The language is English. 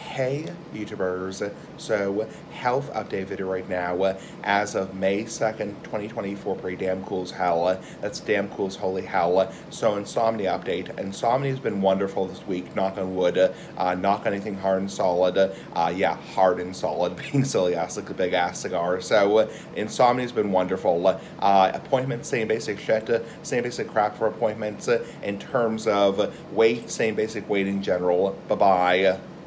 Hey YouTubers, so health update video right now. As of May 2nd, 2024, pretty damn cool as hell. That's damn cool as holy hell. So insomnia update. Insomnia has been wonderful this week, knock on wood. Not anything hard and solid. Yeah, hard and solid, being silly ass like a big ass cigar. So insomnia has been wonderful. Appointments, same basic shit, same basic crap for appointments. In terms of weight, same basic weight in general. Bye-bye.